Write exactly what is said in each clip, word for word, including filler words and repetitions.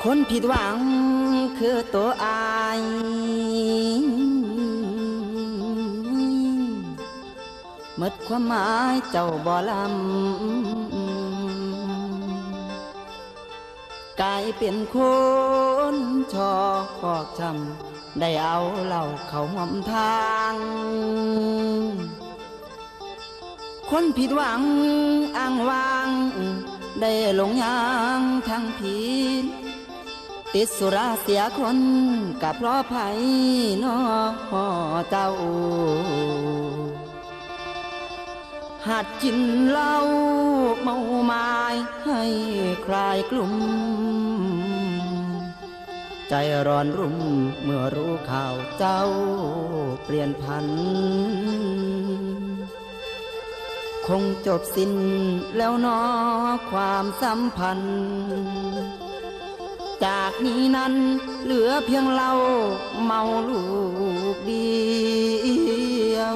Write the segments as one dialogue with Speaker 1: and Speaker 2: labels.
Speaker 1: คนผิดหวังคือตัวอายหมดความหมายเจ้าบ่ลำกลายเป็นคนชอพอกช้ำได้เอาเหล่าเขาหอมทางคนผิดหวังอ้างวางได้หลงยางทางผิดติดสุราเสียคนกับเพราะไผน้อเจ้าหัดกินเหล้าเมาไม้ให้คลายกลุ่มใจร้อนรุ่มเมื่อรู้ข่าวเจ้าเปลี่ยนพันคงจบสิ้นแล้วน้อความสัมพันธ์จากนี้นั้นเหลือเพียงเราเมาลูกเดียว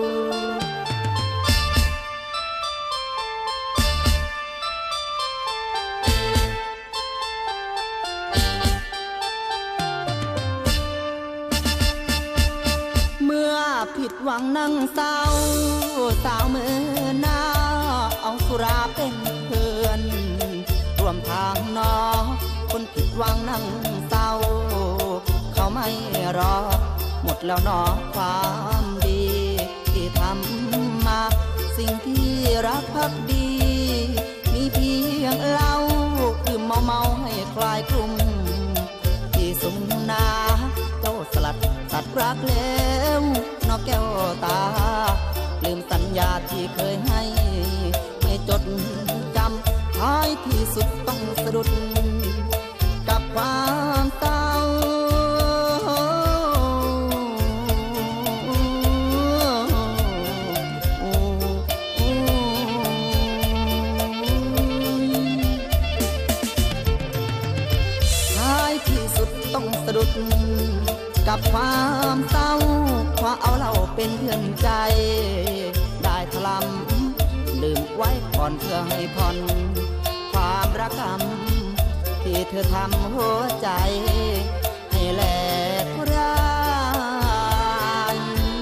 Speaker 1: เมื่อผิดหวังนั่งเศร้าสาวมือหน้าเอาสุราเป็นเพื่อนร่วมทางนอคนผิดหวังนั่งเศร้าเขาไม่รอหมดแล้วนอความดีที่ทำมาสิ่งที่รักพักดีมีเพียงเล่าดื่มเมาเมาให้คลายกลุ่มที่สุมนาเจ้าสลัดตัดรักแล้วนอกแก้วตาลืมสัญญาที่เคยให้ไม่จดจำท้ายที่สุดต้องสะดุดกับความเศร้าท้ายที่สุดต้องสะดุดกับความเศร้าเพราะเอาเราเป็นเพื่อนใจได้ถลำลืมไว้ก่อนเพื่อให้ผ่อนความรักกรรมที่เธอทำหัวใจให้แหลกร้าง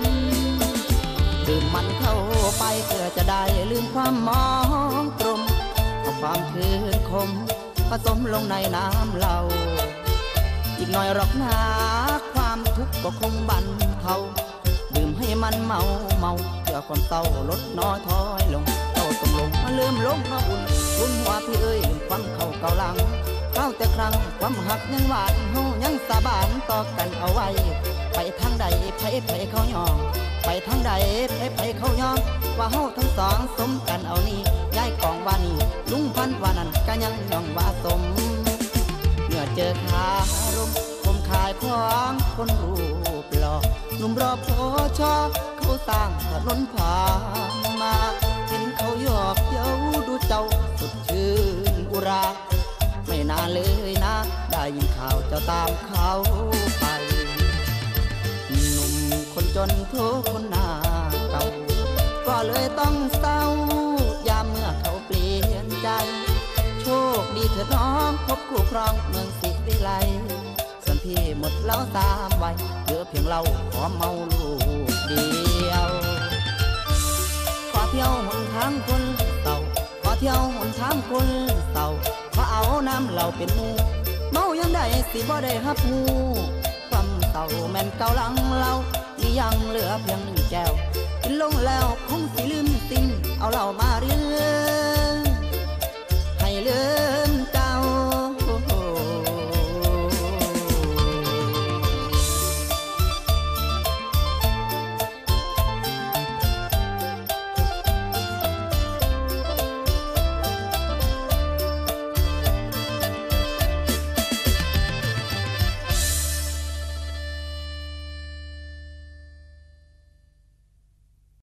Speaker 1: ดื่มมันเข้าไปเพื่อจะได้ลืมความมองตรมเอาความคืนคมผสมลงในน้ำเหล้าอีกหน่อยหรอกนะความทุกข์ก็คงบั่นเทาดื่มให้มันเมาเมาเพื่อความเศร้าลดน้อยถอยลงเจ้าต้องลงมาลืมลงมาอุ่นอุ่นหัวพี่เอ้ยความเข้าเก่าหลังเข้าแต่ครั้งความหักยังหวานเฮายังสาบานต่อกันเอาไว้ไปทางใดไผไผเขายอมไปทางใดไผไผเขายอมว่าเฮาทั้งสองสมกันเอานี่ย้ายกองว่านี่ลุงพันว่านั่นก็ยังยองว่าสมเมื่อเจอคารมผมขายของคนรูปหล่อหนุ่มรอพอชอเขาสร้างถนนผ่านมาเห็นเขาหยอกเย้าดูเจ้าสดชื่นอุราไม่นานเลยนะได้ยินข่าวเจ้าตามเขาไปหนุ่มคนจนทุกคนหน้าเก่าก็เลยต้องเศร้ายามเมื่อเขาเปลี่ยนใจโชคดีเถิดน้องพบคู่ครองเมืองศรีวิไลส่วนพี่หมดแล้วสามวัยเหลือเพียงเราขอเมาลูกเดียวขอเที่ยวหนทางคนเต่าขอเที่ยวหนทางคนเต่าขอเอาน้ำเหล่าเป็นมูเมายังได้สิบ่ได้ฮับหูความเต่าแม่นเก่าหลังเรานี่ยังเหลือเพียงหนึ่งแก้วกินลงแล้วคงสิลืมสิ่งเอาเหล่ามาเรื่อยให้เลือ